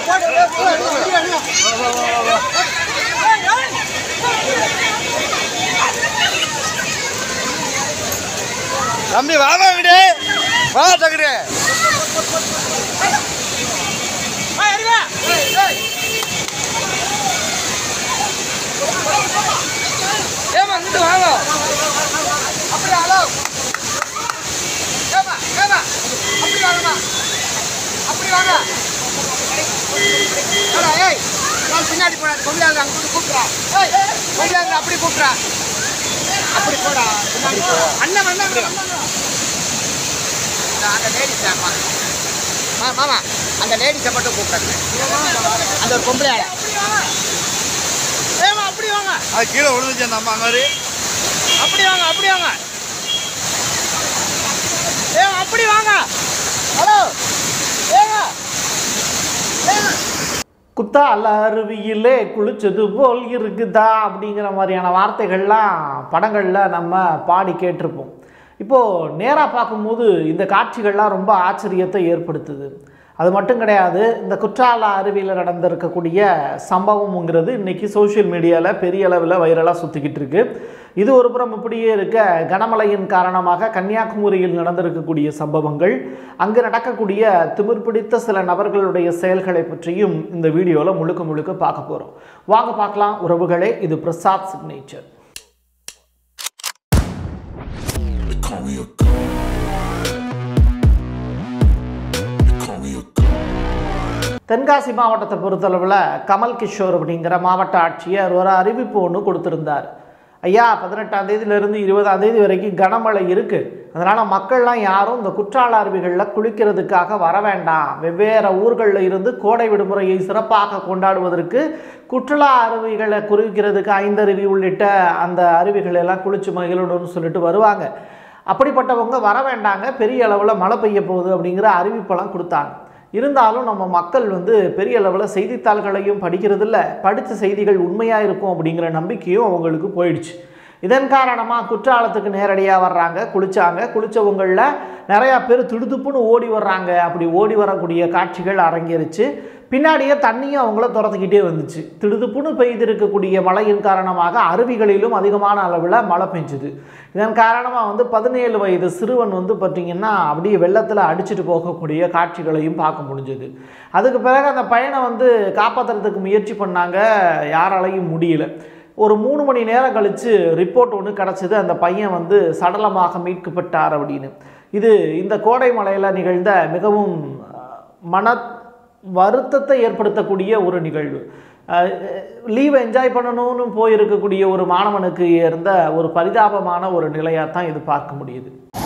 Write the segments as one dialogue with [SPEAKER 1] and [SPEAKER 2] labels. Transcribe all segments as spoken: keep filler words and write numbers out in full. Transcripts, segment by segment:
[SPEAKER 1] தம்பி வாங்க விடு வா தகுடு ஏமா இங்கிட்டு வாங்க அப்படி ஹலோ ஏமா ஏமா அப்படி வாங்கம்மா அப்படி வாங்க ஏய் நான் பின்னாடி போடா கொம்பியாங்க அங்கே கூப்பிட்றா ஏய் கொம்பியாங்க அப்படி கூப்பிட்றா அப்படி போடா அண்ணன் அண்ணன் அந்த லேடிஸ் மா மாமா அந்த லேடிஸை மட்டும் கூப்பிட்றேன் அந்த ஒரு பொம்பளை ஏமா அப்படி வாங்க அது கீழே விழுந்துச்சு அந்த அம்மா மாதிரி அப்படி வாங்க அப்படி வாங்க ஏமா அப்படி வாங்க ஹலோ ஏங்க
[SPEAKER 2] குத்தால அருவியிலே குளிச்சது போல் இருக்குதா அப்படிங்கிற மாதிரியான வார்த்தைகள்லாம் படங்களில் நம்ம பாடி கேட்டிருப்போம். இப்போது நேராக பார்க்கும்போது இந்த காட்சிகள்லாம் ரொம்ப ஆச்சரியத்தை ஏற்படுத்துது. அது மட்டும் கிடையாது, இந்த குற்றால அருவியில் நடந்திருக்கக்கூடிய சம்பவம்ங்கிறது இன்றைக்கி சோஷியல் மீடியாவில் பெரிய அளவில் வைரலாக சுற்றிக்கிட்டு இருக்கு. இது ஒரு புறம் இப்படியே இருக்க, கனமழையின் காரணமாக கன்னியாகுமரியில் நடந்திருக்கக்கூடிய சம்பவங்கள், அங்கு நடக்கக்கூடிய திமிர் பிடித்த சில நபர்களுடைய செயல்களை பற்றியும் இந்த வீடியோவில் முழுக்க முழுக்க பார்க்க போகிறோம். வாங்க பார்க்கலாம் உறவுகளே. இது பிரசாத் சிக்னேச்சர். தென்காசி மாவட்டத்தை பொறுத்தளவில் கமல் கிஷோர் அப்படிங்கிற மாவட்ட ஆட்சியர் ஒரு அறிவிப்பு ஒன்று கொடுத்துருந்தார். ஐயா, பதினெட்டாம் தேதியிலிருந்து இருபதாம் தேதி வரைக்கும் கனமழை இருக்குது, அதனால் மக்கள்லாம் யாரும் இந்த குற்றால அருவிகளில் குளிக்கிறதுக்காக வர வேண்டாம். வெவ்வேறு ஊர்களில் இருந்து கோடை விடுமுறையை சிறப்பாக கொண்டாடுவதற்கு குற்றால அருவிகளை குறிக்கிறதுக்கு ஐந்தருவி உள்ளிட்ட அந்த அருவிகள் எல்லாம் குளிச்சு மகிழணும்னு சொல்லிட்டு வருவாங்க. அப்படிப்பட்டவங்க வர வேண்டாங்க, பெரிய அளவில் மழை பெய்ய போகுது அப்படிங்கிற அறிவிப்பெல்லாம் கொடுத்தாங்க. இருந்தாலும் நம்ம மக்கள் வந்து பெரிய அளவில் செய்தித்தாள்களையும் படிக்கிறதில்ல, படித்த செய்திகள் உண்மையாக இருக்கும் அப்படிங்கிற நம்பிக்கையும் அவங்களுக்கு போயிடுச்சு. இதன் காரணமாக குற்றாலத்துக்கு நேரடியாக வர்றாங்க, குளித்தாங்க. குளித்தவங்களில் நிறையா பேர் திடுதுப்புன்னு ஓடி வர்றாங்க. அப்படி ஓடி வரக்கூடிய காட்சிகள் அரங்கேறிச்சு. பின்னாடியே தண்ணியும் அவங்கள துரத்துக்கிட்டே வந்துச்சு. திடுதுப்புன்னு பெய்திருக்கக்கூடிய மழையின் காரணமாக அருவிகளிலும் அதிகமான அளவில் மழை பெஞ்சுது. இதன் காரணமாக வந்து பதினேழு வயது சிறுவன் வந்து பார்த்திங்கன்னா அப்படியே வெள்ளத்தில் அடிச்சுட்டு போகக்கூடிய காட்சிகளையும் பார்க்க முடிஞ்சது. அதுக்கு பிறகு அந்த பையனை வந்து காப்பாற்றுறதுக்கு முயற்சி பண்ணாங்க, யாராலையும் முடியல. ஒரு மூணு மணி நேரம் கழித்து ரிப்போர்ட் ஒன்று கிடச்சிது, அந்த பையன் வந்து சடலமாக மீட்கப்பட்டார் அப்படின்னு. இது இந்த கோடை மழையில் நிகழ்ந்த மிகவும் மன வருத்தத்தை ஏற்படுத்தக்கூடிய ஒரு நிகழ்வு. லீவை என்ஜாய் பண்ணணும்னு போயிருக்கக்கூடிய ஒரு மாணவனுக்கு இருந்த ஒரு பரிதாபமான ஒரு நிலையாக தான் இது பார்க்க முடியுது.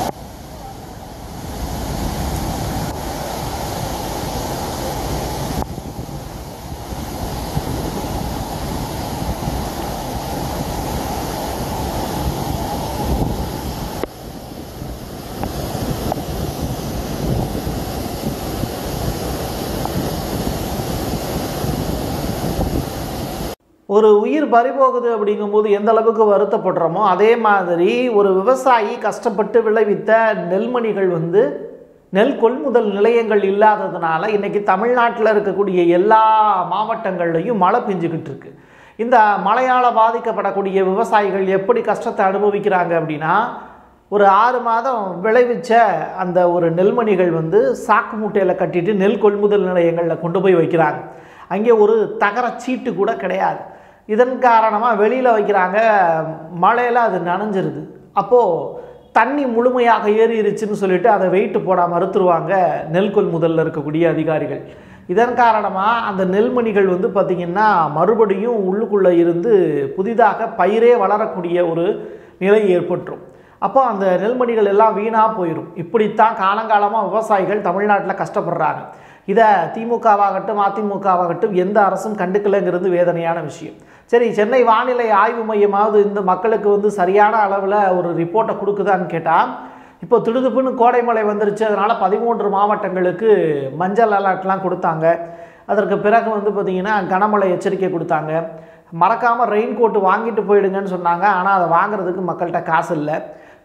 [SPEAKER 2] ஒரு உயிர் பறிபோகுது அப்படிங்கும்போது எந்த அளவுக்கு வருத்தப்படுறோமோ அதே மாதிரி ஒரு விவசாயி கஷ்டப்பட்டு விளைவித்த நெல்மணிகள் வந்து நெல் கொள்முதல் நிலையங்கள் இல்லாததுனால இன்றைக்கி தமிழ்நாட்டில் இருக்கக்கூடிய எல்லா மாவட்டங்கள்லையும் மழை பெஞ்சுக்கிட்டு இருக்கு. இந்த மழையால் பாதிக்கப்படக்கூடிய விவசாயிகள் எப்படி கஷ்டத்தை அனுபவிக்கிறாங்க அப்படின்னா, ஒரு ஆறு மாதம் விளைவிச்ச அந்த ஒரு நெல்மணிகள் வந்து சாக்கு மூட்டையில் கட்டிட்டு நெல் கொள்முதல் நிலையங்களில் கொண்டு போய் வைக்கிறாங்க. அங்கே ஒரு தகர சீட்டு கூட கிடையாது. இதன் காரணமாக வெளியில் வைக்கிறாங்க, மழையில் அது நனைஞ்சிருது. அப்போது தண்ணி முழுமையாக ஏறிடுச்சுன்னு சொல்லிட்டு அதை வெயிட்டு போட மறுத்துருவாங்க நெல் கொள்முதலில் இருக்கக்கூடிய அதிகாரிகள். இதன் காரணமாக அந்த நெல்மணிகள் வந்து பார்த்திங்கன்னா மறுபடியும் உள்ளுக்குள்ளே இருந்து புதிதாக பயிரே வளரக்கூடிய ஒரு நிலை ஏற்பட்டுரும். அப்போ அந்த நெல்மணிகள் எல்லாம் வீணாக போயிடும். இப்படித்தான் காலங்காலமாக விவசாயிகள் தமிழ்நாட்டில் கஷ்டப்படுறாங்க. இதை திமுகவாகட்டும் அதிமுகவாகட்டும் எந்த அரசும் கண்டுக்கலைங்கிறது வேதனையான விஷயம். சரி, சென்னை வானிலை ஆய்வு மையமாவது இந்த மக்களுக்கு வந்து சரியான அளவில் ஒரு ரிப்போர்ட்டை கொடுக்குதான்னு கேட்டால், இப்போ திடுதுப்புன்னு கோடை மழை வந்துருச்சு, அதனால் பதிமூன்று மாவட்டங்களுக்கு மஞ்சள் அலர்ட்லாம் கொடுத்தாங்க. அதற்கு பிறகு வந்து பார்த்திங்கன்னா கனமழை எச்சரிக்கை கொடுத்தாங்க. மறக்காமல் ரெயின் கோட்டு வாங்கிட்டு போயிடுங்கன்னு சொன்னாங்க. ஆனால் அதை வாங்குறதுக்கு மக்கள்கிட்ட காசு இல்லை.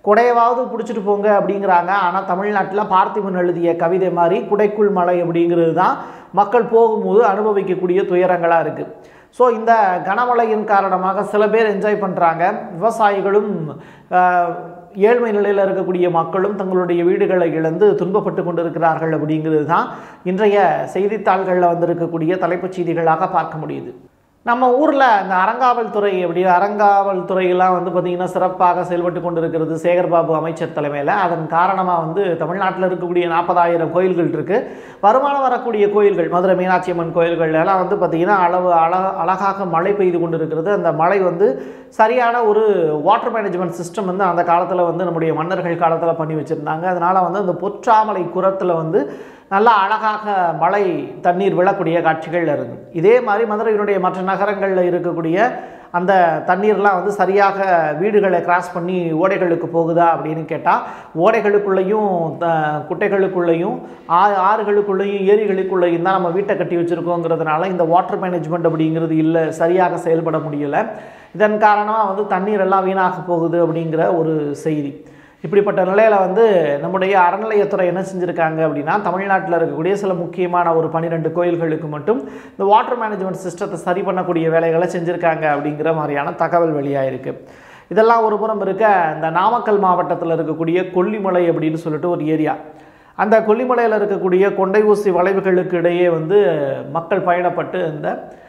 [SPEAKER 2] குடையவாவது பிடிச்சிட்டு போங்க அப்படிங்கிறாங்க. ஆனால் தமிழ்நாட்டில் பார்த்திபன் எழுதிய கவிதை மாதிரி குடைக்குள் மழை அப்படிங்கிறது தான் மக்கள் போகும்போது அனுபவிக்கக்கூடிய துயரங்களாக இருக்குது. ஸோ இந்த கனமழையின் காரணமாக சில பேர் என்ஜாய் பண்ணுறாங்க. விவசாயிகளும் ஏழ்மை நிலையில் இருக்கக்கூடிய மக்களும் தங்களுடைய வீடுகளை இழந்து துன்பப்பட்டு கொண்டிருக்கிறார்கள் அப்படிங்கிறது தான் இன்றைய செய்தித்தாள்களில் வந்திருக்கக்கூடிய தலைப்புச் செய்திகளாக பார்க்க முடியுது. நம்ம ஊரில் இந்த அறங்காவல்துறை அப்படி அறங்காவல்துறையெல்லாம் வந்து பார்த்திங்கன்னா சிறப்பாக செயல்பட்டு கொண்டு இருக்கிறது சேகர்பாபு அமைச்சர் தலைமையில். அதன் காரணமாக வந்து தமிழ்நாட்டில் இருக்கக்கூடிய நாற்பதாயிரம் கோயில்கள் இருக்குது. வருமானம் வரக்கூடிய கோயில்கள் மதுரை மீனாட்சி அம்மன் கோயில்கள் எல்லாம் வந்து பார்த்திங்கன்னா அளவு அழ அழகாக மழை பெய்து கொண்டு இருக்கிறது. அந்த மழை வந்து சரியான ஒரு வாட்டர் மேனேஜ்மெண்ட் சிஸ்டம் வந்து அந்த காலத்தில் வந்து நம்முடைய மன்னர்கள் காலத்தில் பண்ணி வச்சுருந்தாங்க. அதனால் வந்து அந்த பொற்றாமலை குரத்தில் வந்து நல்லா அழகாக மழை தண்ணீர் விழக்கூடிய காட்சிகள் இருக்குது. இதே மாதிரி மதுரையினுடைய மற்ற நகரங்களில் இருக்கக்கூடிய அந்த தண்ணீர்லாம் வந்து சரியாக வீடுகளை கிராஸ் பண்ணி ஓடைகளுக்கு போகுதா அப்படின்னு கேட்டால் ஓடைகளுக்குள்ளேயும் குட்டைகளுக்குள்ளேயும் ஆ ஆறுகளுக்குள்ளேயும் ஏரிகளுக்குள்ளேயும் தான் நம்ம வீட்டை கட்டி வச்சுருக்கோங்கிறதுனால இந்த வாட்டர் மேனேஜ்மெண்ட் அப்படிங்கிறது இல்லை, சரியாக செயல்பட முடியலை. இதன் காரணமாக வந்து தண்ணீர் எல்லாம் வீணாக போகுது அப்படிங்கிற ஒரு செய்தி. இப்படிப்பட்ட நிலையில் வந்து நம்முடைய அறநிலையத்துறை என்ன செஞ்சுருக்காங்க அப்படின்னா தமிழ்நாட்டில் இருக்கக்கூடிய சில முக்கியமான ஒரு பன்னிரெண்டு கோயில்களுக்கு மட்டும் இந்த வாட்டர் மேனேஜ்மெண்ட் சிஸ்டத்தை சரி பண்ணக்கூடிய வேலைகளை செஞ்சுருக்காங்க அப்படிங்கிற மாதிரியான தகவல் வெளியாகிருக்கு. இதெல்லாம் ஒரு புறம் இருக்க, இந்த நாமக்கல் மாவட்டத்தில் இருக்கக்கூடிய கொல்லிமலை அப்படின்னு சொல்லிட்டு ஒரு ஏரியா, அந்த கொல்லிமலையில் இருக்கக்கூடிய கொண்டை ஊசி வளைவுகளுக்கு இடையே வந்து மக்கள் பயணப்பட்டு இந்த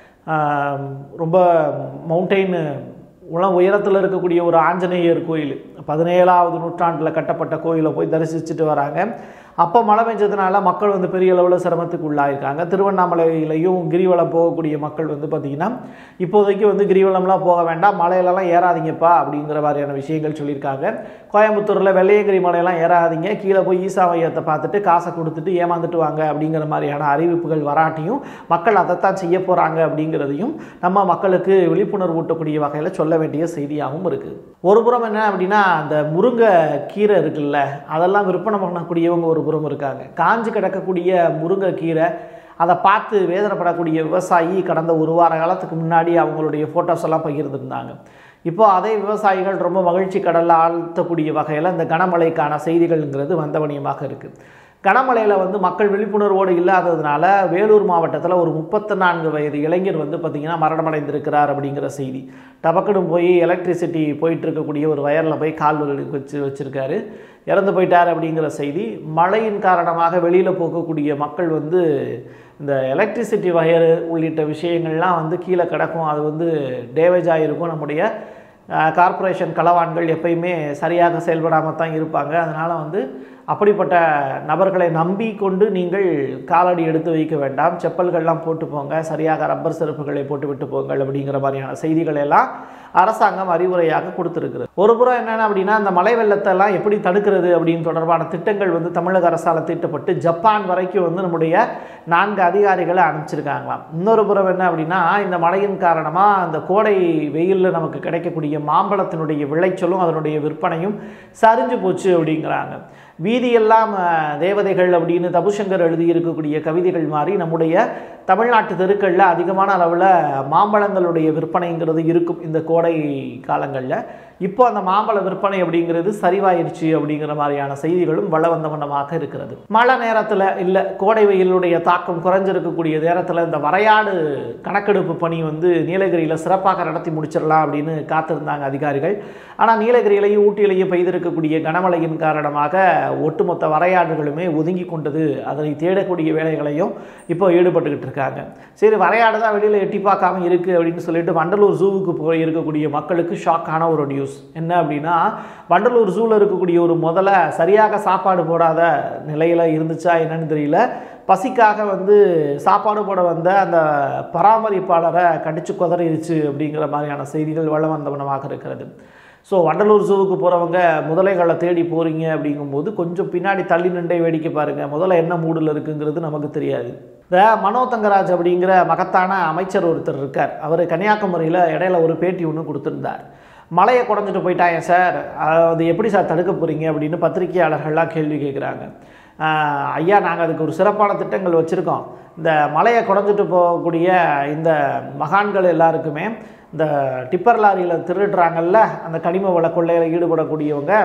[SPEAKER 2] ரொம்ப மவுண்டெயின் உளம் உயரத்தில் இருக்கக்கூடிய ஒரு ஆஞ்சநேயர் கோயில், பதினேழாவது நூற்றாண்டில் கட்டப்பட்ட கோயிலை போய் தரிசிச்சுட்டு வராங்க. அப்போ மழை பெஞ்சதுனால மக்கள் வந்து பெரிய அளவில் சிரமத்துக்கு உள்ளாயிருக்காங்க. திருவண்ணாமலையிலையும் கிரிவலம் போகக்கூடிய மக்கள் வந்து பார்த்திங்கன்னா இப்போதைக்கு வந்து கிரிவலம்லாம் போக வேண்டாம், மலையிலலாம் ஏறாதீங்கப்பா அப்படிங்கிற மாதிரியான விஷயங்கள் சொல்லியிருக்காங்க. கோயம்புத்தூரில் வெள்ளையங்கிரி மலையெல்லாம் ஏறாதீங்க, கீழே போய் ஈசா மையத்தை பார்த்துட்டு காசை கொடுத்துட்டு ஏமாந்துட்டு வாங்க அப்படிங்கிற மாதிரியான அறிவிப்புகள் வராட்டியும் மக்கள் அதைத்தான் செய்ய போகிறாங்க அப்படிங்கிறதையும் நம்ம மக்களுக்கு விழிப்புணர்வு ஊட்டக்கூடிய வகையில் சொல்ல வேண்டிய செய்தியாகவும் இருக்குது. ஒரு புறம் என்ன அப்படின்னா அந்த முருங்கை கீரை இருக்குல்ல, அதெல்லாம் விற்பனை பண்ணக்கூடியவங்க ஒரு புறம் இருக்காங்க. காஞ்சு கிடக்கக்கூடிய முருங்கைக்கீரை அதை பார்த்து வேதனைப்படக்கூடிய விவசாயி கடந்த ஒரு வார காலத்துக்கு முன்னாடி அவங்களுடைய ஃபோட்டோஸ் எல்லாம் பகிர்ந்துருந்தாங்க. இப்போ அதே விவசாயிகள் ரொம்ப மகிழ்ச்சி கடலில் ஆழ்த்தக்கூடிய வகையில் இந்த கனமழைக்கான செய்திகள்ங்கிறது வந்தவனியமாக இருக்குது. கனமழையில் வந்து மக்கள் விழிப்புணர்வோடு இல்லாததுனால வேலூர் மாவட்டத்தில் ஒரு முப்பத்தி நான்கு வயது இளைஞர் வந்து பார்த்திங்கன்னா மரணமடைந்திருக்கிறார் அப்படிங்கிற செய்தி. டபக்குன்னு போய் எலக்ட்ரிசிட்டி போயிட்டு இருக்கக்கூடிய ஒரு வயரில் போய் கால் வச்சு வச்சுருக்காரு, இறந்து போயிட்டார் அப்படிங்கிற செய்தி. மழையின் காரணமாக வெளியில் போகக்கூடிய மக்கள் வந்து இந்த எலக்ட்ரிசிட்டி வயரு உள்ளிட்ட விஷயங்கள்லாம் வந்து கீழே கிடக்கும், அது வந்து டேமேஜ் ஆகிருக்கும். நம்முடைய கார்ப்பரேஷன் களவான்கள் எப்பயுமே சரியாக செயல்படாமல் தான் இருப்பாங்க. அதனால் வந்து அப்படிப்பட்ட நபர்களை நம்பி கொண்டு நீங்கள் காலடி எடுத்து வைக்க வேண்டாம், செப்பல்கள்லாம் போட்டு போங்க, சரியாக ரப்பர் செருப்புகளை போட்டு விட்டு போங்கள் அப்படிங்கிற மாதிரியான செய்திகள் எல்லாம் அரசாங்கம் அறிவுரையாக கொடுத்துருக்குது. ஒரு புறம் என்னென்ன அப்படின்னா இந்த மழை வெள்ளத்தெல்லாம் எப்படி தடுக்கிறது அப்படின்னு தொடர்பான திட்டங்கள் வந்து தமிழக அரசால் தீட்டப்பட்டு ஜப்பான் வரைக்கும் வந்து நம்முடைய நான்கு அதிகாரிகளை அனுப்பிச்சிருக்காங்களாம். இன்னொரு புறம் என்ன அப்படின்னா இந்த மழையின் காரணமாக அந்த கோடை வெயிலில் நமக்கு கிடைக்கக்கூடிய மாம்பழத்தினுடைய விளைச்சலும் அதனுடைய விற்பனையும் சரிஞ்சு போச்சு அப்படிங்கிறாங்க. வீதியெல்லாம் தேவதைகள் அப்படின்னு தபுசங்கர் எழுதியிருக்கக்கூடிய கவிதைகள் மாதிரி நம்முடைய தமிழ்நாட்டு தெருக்களில் அதிகமான அளவில் மாம்பழங்களுடைய விற்பனைங்கிறது இருக்கும் இந்த கோடை காலங்களில். இப்போ அந்த மாம்பழ விற்பனை அப்படிங்கிறது சரிவாயிருச்சு அப்படிங்கிற மாதிரியான செய்திகளும் வள வந்த வண்ணமாக இருக்கிறது. மழை நேரத்தில் இல்லை கோடை வெயிலுடைய தாக்கம் குறைஞ்சிருக்கக்கூடிய நேரத்தில் இந்த வரையாடு கணக்கெடுப்பு பணி வந்து நீலகிரியில் சிறப்பாக நடத்தி முடிச்சிடலாம் அப்படின்னு காத்திருந்தாங்க அதிகாரிகள். ஆனால் நீலகிரியிலையும் ஊட்டியிலையும் பெய்திருக்கக்கூடிய கனமழையின் காரணமாக ஒட்டுமொத்த வரையாடுகளுமே ஒதுங்கி கொண்டது. அதனை தேடக்கூடிய வேலைகளையும் இப்போ ஈடுபட்டுக்கிட்டு இருக்காங்க. சரி, வரையாடு தான் வெளியில் எட்டி பார்க்காம இருக்குது அப்படின்னு சொல்லிட்டு வண்டலூர் ஜூவுக்கு போய் இருக்கக்கூடிய மக்களுக்கு ஷாக்கான ஒரு நியூஸ் என்ன அப்படின்னா வண்டலூர் ஜூவில் இருக்கக்கூடிய ஒரு முதல்ல சரியாக சாப்பாடு போடாத நிலையில் இருந்துச்சா என்னன்னு தெரியல, பசிக்காக வந்து சாப்பாடு போட வந்த அந்த பராமரிப்பாளரை கடிச்சு குதறிடுச்சு அப்படிங்கிற மாதிரியான செய்திகள் வள வந்தவனமாக இருக்கிறது. ஸோ வண்டலூர் ஜூவுக்கு போகிறவங்க முதலைகளை தேடி போகிறீங்க அப்படிங்கும்போது கொஞ்சம் பின்னாடி தள்ளி நின்றே வேடிக்கை பாருங்கள், முதல்ல என்ன மூடில் இருக்குங்கிறது நமக்கு தெரியாது. இந்த மனோ தங்கராஜ் அப்படிங்கிற மகத்தான அமைச்சர் ஒருத்தர் இருக்கார். அவர் கன்னியாகுமரியில் இடையில ஒரு பேட்டி ஒன்று கொடுத்துருந்தார். மழையை குறைஞ்சிட்டு போயிட்டாங்க சார், அது எப்படி சார் தடுக்க போகிறீங்க அப்படின்னு பத்திரிகையாளர்கள்லாம் கேள்வி கேட்குறாங்க. ஐயா, நாங்கள் அதுக்கு ஒரு சிறப்பான திட்டங்கள் வச்சுருக்கோம். இந்த மழையை குறைஞ்சிட்டு போகக்கூடிய இந்த மகான்கள் எல்லாருக்குமே இந்த டிப்பர் லாரியில் திருடுறாங்கல்ல, அந்த கனிம வள கொள்ளையில் ஈடுபடக்கூடியவங்க,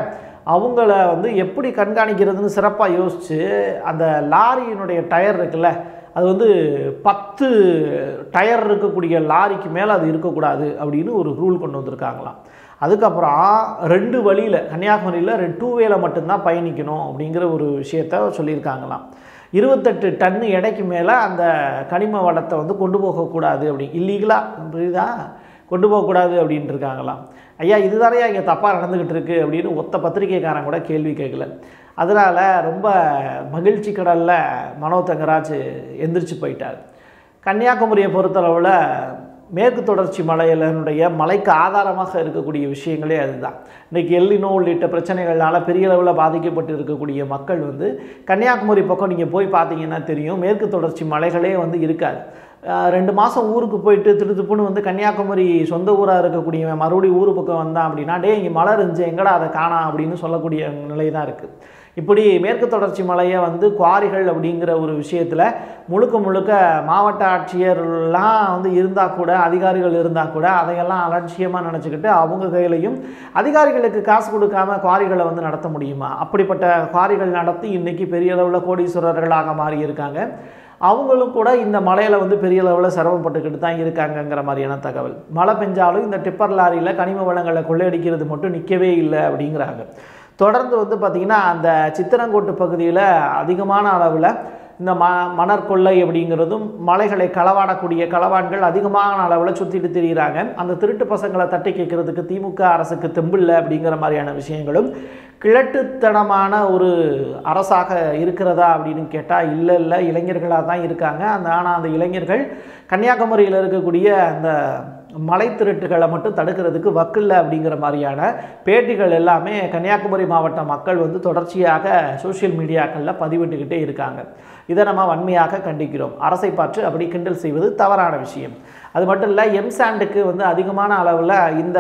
[SPEAKER 2] அவங்கள வந்து எப்படி கண்காணிக்கிறதுன்னு சிறப்பாக யோசித்து அந்த லாரியினுடைய டயர் இருக்குல்ல, அது வந்து பத்து டயர் இருக்கக்கூடிய லாரிக்கு மேலே அது இருக்கக்கூடாது அப்படின்னு ஒரு ரூல் கொண்டு வந்திருக்காங்களாம். அதுக்கப்புறம் ரெண்டு வழியில் கன்னியாகுமரியில் ரெண்டு டூ வேல மட்டும்தான் பயணிக்கணும் அப்படிங்கிற ஒரு விஷயத்த சொல்லியிருக்காங்களாம். இருபத்தெட்டு டன்னு எடைக்கு மேலே அந்த கனிம வளத்தை வந்து கொண்டு போகக்கூடாது அப்படி இல்லீகலாக புரியுதா கொண்டு போகக்கூடாது அப்படின்ட்டு இருக்காங்களாம். ஐயா இதுதானே இங்கே தப்பாக நடந்துக்கிட்டு இருக்குது அப்படின்னு ஒத்த பத்திரிகைக்காரன் கூட கேள்வி கேட்கல. அதனால் ரொம்ப மகிழ்ச்சி கடலில் மனோ தங்கராஜ் எந்திரிச்சு போயிட்டார். கன்னியாகுமரியை பொறுத்தளவில் மேற்கு தொடர்ச்சி மலையினுடைய மலைக்கு ஆதாரமாக இருக்கக்கூடிய விஷயங்களே அதுதான். இன்றைக்கி எல்லினோ உள்ளிட்ட பிரச்சனைகளால் பெரிய அளவில் பாதிக்கப்பட்டு இருக்கக்கூடிய மக்கள் வந்து கன்னியாகுமரி பக்கம் நீங்கள் போய் பார்த்தீங்கன்னா தெரியும், மேற்கு தொடர்ச்சி மலைகளே வந்து இருக்காது. ரெண்டு மாதம் ஊருக்கு போயிட்டு திருத்துப்புன்னு வந்து கன்னியாகுமரி சொந்த ஊராக இருக்கக்கூடியவன் மறுபடியும் ஊர் பக்கம் வந்தான் அப்படின்னா டே இங்கே மலை இருந்துச்சு எங்கடா அதை காணா அப்படின்னு சொல்லக்கூடிய நிலை தான் இருக்குது. இப்படி மேற்கு தொடர்ச்சி மலையை வந்து குவாரிகள் அப்படிங்கிற ஒரு விஷயத்தில் முழுக்க முழுக்க மாவட்ட ஆட்சியர்லாம் வந்து இருந்தால் கூட அதிகாரிகள் இருந்தால் கூட அதையெல்லாம் அலட்சியமாக நினச்சிக்கிட்டு அவங்க கையிலையும் அதிகாரிகளுக்கு காசு கொடுக்காம குவாரிகளை வந்து நடத்த முடியுமா? அப்படிப்பட்ட குவாரிகள் நடத்தி இன்றைக்கி பெரிய அளவில் கோடீஸ்வரர்களாக மாறி இருக்காங்க. அவங்களும் கூட இந்த மலையில் வந்து பெரிய அளவில் சிரமப்பட்டுக்கிட்டு தான் இருக்காங்கங்கிற மாதிரியான தகவல். மழை பெஞ்சாலும் இந்த டிப்பர் லாரியில் கனிம வளங்களை கொள்ளையடிக்கிறது மட்டும் நிற்கவே இல்லை அப்படிங்கிறாங்க. தொடர்ந்து வந்து பார்த்திங்கன்னா அந்த சித்திரங்கோட்டு பகுதியில் அதிகமான அளவில் இந்த ம மணற்கொள்ளை அப்படிங்கிறதும் மலைகளை களவாடக்கூடிய களவான்கள் அதிகமான அளவில் சுற்றிட்டு திரிகிறாங்க. அந்த திருட்டு பசங்களை தட்டி கேட்கறதுக்கு திமுக அரசுக்கு தெம்பில்லை அப்படிங்கிற மாதிரியான விஷயங்களும் கிழட்டுத்தனமான ஒரு அரசாக இருக்கிறதா அப்படின்னு கேட்டால் இல்லை இல்லை இளைஞர்களாக தான் இருக்காங்க. அந்த ஆனால் அந்த இளைஞர்கள் கன்னியாகுமரியில் இருக்கக்கூடிய அந்த மலை திருட்டுகளை மட்டும் தடுக்கிறதுக்கு வக்கில்லை அப்படிங்கிற மாதிரியான பேட்டிகள் எல்லாமே கன்னியாகுமரி மாவட்ட மக்கள் வந்து தொடர்ச்சியாக சோஷியல் மீடியாக்களில் பதிவிட்டுக்கிட்டே இருக்காங்க. இதை நம்ம வன்மையாக கண்டிக்கிறோம். அரசை பார்த்து அப்படி கிண்டல் செய்வது தவறான விஷயம். அது மட்டும் இல்லை, எம்சாண்டுக்கு வந்து அதிகமான அளவில் இந்த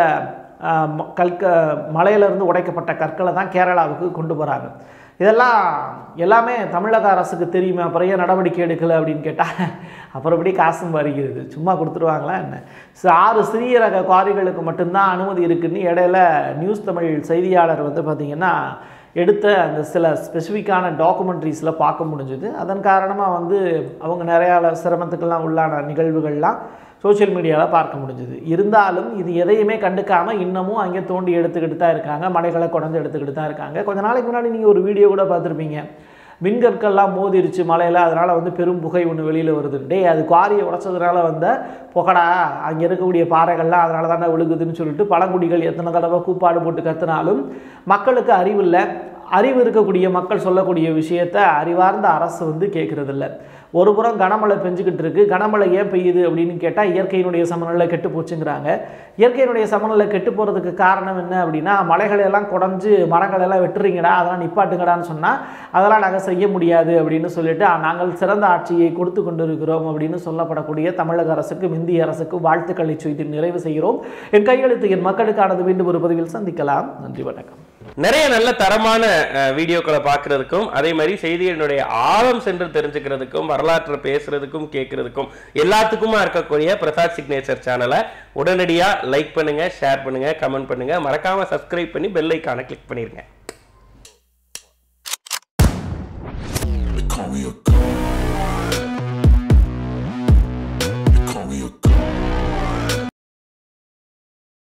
[SPEAKER 2] கற்க மலையிலிருந்து உடைக்கப்பட்ட கற்களை தான் கேரளாவுக்கு கொண்டு போகிறாங்க. இதெல்லாம் எல்லாமே தமிழக அரசுக்கு தெரியுமே, அப்புறம் ஏன் நடவடிக்கை எடுக்கலை அப்படின்னு கேட்டால் அப்புறம் எப்படி காசும் வருகிறது, சும்மா கொடுத்துருவாங்களா என்ன? ஆறு சிறிய ரக குவாரிகளுக்கு மட்டும்தான் அனுமதி இருக்குதுன்னு இடையில நியூஸ் தமிழ் செய்தியாளர் வந்து பார்த்திங்கன்னா எடுத்த அந்த சில ஸ்பெசிஃபிக்கான டாக்குமெண்ட்ரிஸில் பார்க்க முடிஞ்சுது. அதன் காரணமாக வந்து அவங்க நிறையா சிரமத்துக்கெல்லாம் உள்ளான நிகழ்வுகள்லாம் சோஷியல் மீடியாவில் பார்க்க முடிஞ்சுது. இருந்தாலும் இது எதையுமே கண்டுக்காமல் இன்னமும் அங்கே தோண்டி எடுத்துக்கிட்டு தான் இருக்காங்க, மலைகளை கொண்டு எடுத்துக்கிட்டு தான் இருக்காங்க. கொஞ்ச நாளைக்கு முன்னாடி நீங்கள் ஒரு வீடியோ கூட பார்த்துருப்பீங்க, மின்கற்கள்லாம் மோதிருச்சு மலையில், அதனால் வந்து பெரும் புகை ஒன்று வெளியில் வருது. டே அது குவாரியை உடைச்சதுனால வந்த புகடா, அங்கே இருக்கக்கூடிய பாறைகள்லாம் அதனால தானே விழுகுதுன்னு சொல்லிட்டு பழங்குடிகள் எத்தனை தடவை கூப்பாடு போட்டு கற்றுனாலும் மக்களுக்கு அறிவில்லை. அறிவு இருக்கக்கூடிய மக்கள் சொல்லக்கூடிய விஷயத்தை அறிவார்ந்த அரசு வந்து கேட்குறதில்ல. ஒரு புறம் கனமழை பெஞ்சுக்கிட்டு இருக்கு, கனமழை ஏன் பெய்யுது அப்படின்னு கேட்டால் இயற்கையினுடைய சமநிலை கெட்டு போச்சுங்கிறாங்க. இயற்கையினுடைய சமநிலை கெட்டு போகிறதுக்கு காரணம் என்ன அப்படின்னா மலைகளெல்லாம் குறைஞ்சு மரங்களெல்லாம் வெட்டுறீங்கடா, அதெல்லாம் நிப்பாட்டுங்கடான்னு சொன்னால் அதெல்லாம் நாங்கள் செய்ய முடியாது அப்படின்னு சொல்லிட்டு நாங்கள் சிறந்த ஆட்சியை கொடுத்து கொண்டு இருக்கிறோம் அப்படின்னு சொல்லப்படக்கூடிய தமிழக அரசுக்கு இந்திய அரசுக்கு வாழ்த்துக்களை சொல்லி நிறைவு செய்கிறோம். என் கையெழுத்து என் மக்களுக்கானது. மீண்டும் ஒரு பதிவில் சந்திக்கலாம். நன்றி, வணக்கம்.
[SPEAKER 3] நிறைய நல்ல தரமான வீடியோக்களை பார்க்கறதுக்கும் அதே மாதிரி செய்திகளினுடைய ஆழம் சென்று தெரிஞ்சுக்கிறதுக்கும் வரலாற்றை பேசுறதுக்கும் கேட்கறதுக்கும் எல்லாத்துக்குமா இருக்கக்கூடிய பிரசாத் சிக்னேச்சர் சேனலை உடனடியாக லைக் பண்ணுங்க, ஷேர் பண்ணுங்க, கமெண்ட் பண்ணுங்க, மறக்காம சப்ஸ்கிரைப் பண்ணி பெல் ஐக்கானை கிளிக் பண்ணிருங்க.